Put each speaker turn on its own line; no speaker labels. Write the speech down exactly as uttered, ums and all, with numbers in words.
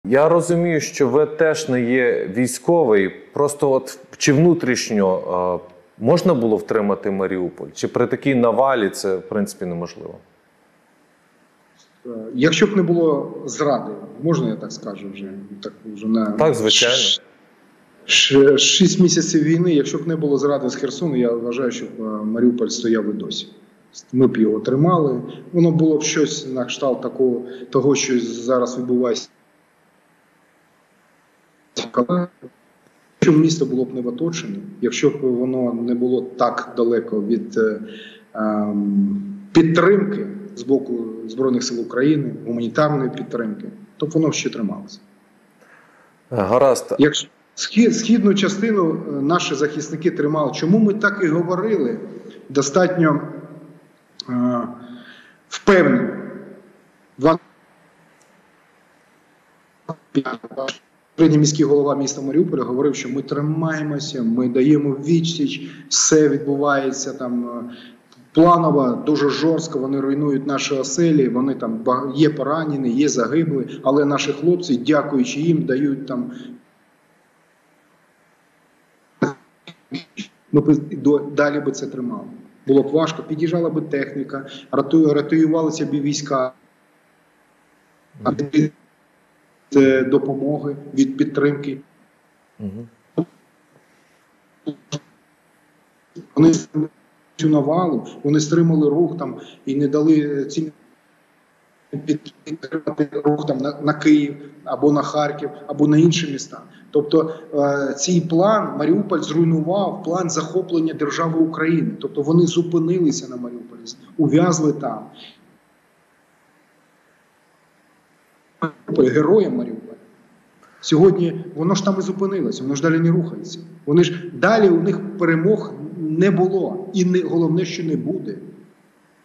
Я розумію, що ви теж не є військовий, просто от чи внутрішньо е, можна було втримати Маріуполь? Чи при такій навалі це, в принципі, неможливо?
Якщо б не було зради, можна я так скажу вже? Так, вже на...
Так, звичайно.
Шість місяців війни, якщо б не було зради з Херсону, я вважаю, що Маріуполь стояв і досі. Ми б його тримали. Воно було б щось на кшталт такого, того, що зараз відбувається. Якщо місто було б не в оточенні, якщо б воно не було так далеко від е, е, підтримки з боку Збройних сил України, гуманітарної підтримки, то б воно ще трималося.
Гаразд.
Якщо схід, східну частину наші захисники тримали, чому ми так і говорили достатньо е, впевнено. Сьогодні міський голова міста Маріуполя говорив, що ми тримаємося, ми даємо відсіч, все відбувається там планово, дуже жорстко, вони руйнують наші оселі, вони там є поранені, є загиблі, але наші хлопці, дякуючи їм, дають там. Ми б далі би це тримали. Було б важко, під'їжджала б техніка, рятувалися б війська. Від допомоги, від підтримки. Угу. Вони цю навалу, вони стримали рух там і не дали ці підтримати рух там на, на Київ, або на Харків, або на інші міста. Тобто е, цей план Маріуполь зруйнував план захоплення держави України. Тобто вони зупинилися на Маріуполі, ув'язли там. Героям Маріуполя. Сьогодні воно ж там і зупинилося, воно ж далі не рухається. Вони ж далі у них перемог не було. І не, головне, що не буде.